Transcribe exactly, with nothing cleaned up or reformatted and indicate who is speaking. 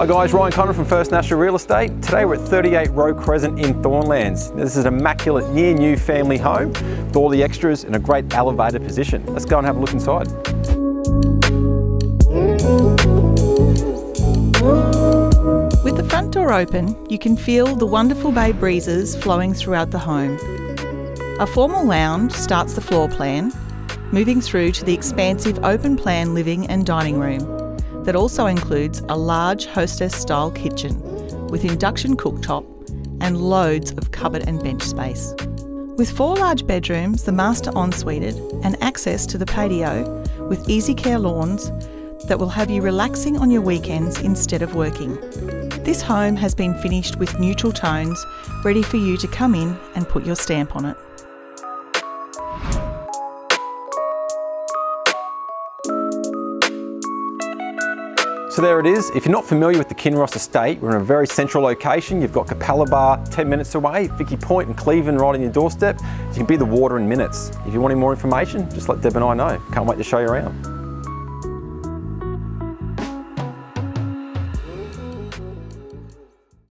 Speaker 1: Hi guys, Ryan Conner from First National Real Estate. Today we're at thirty-eight Roe Crescent in Thornlands. This is an immaculate near new family home with all the extras in a great elevated position. Let's go and have a look inside.
Speaker 2: With the front door open, you can feel the wonderful bay breezes flowing throughout the home. A formal lounge starts the floor plan, moving through to the expansive open plan living and dining room that also includes a large hostess-style kitchen with induction cooktop and loads of cupboard and bench space. With four large bedrooms, the master ensuited, and access to the patio with easy care lawns that will have you relaxing on your weekends instead of working. This home has been finished with neutral tones, ready for you to come in and put your stamp on it.
Speaker 1: So there it is. If you're not familiar with the Kinross estate, we're in a very central location. You've got Capalaba ten minutes away, Vicky Point and Cleveland right on your doorstep. You can be the water in minutes. If you want any more information, just let Deb and I know. Can't wait to show you around.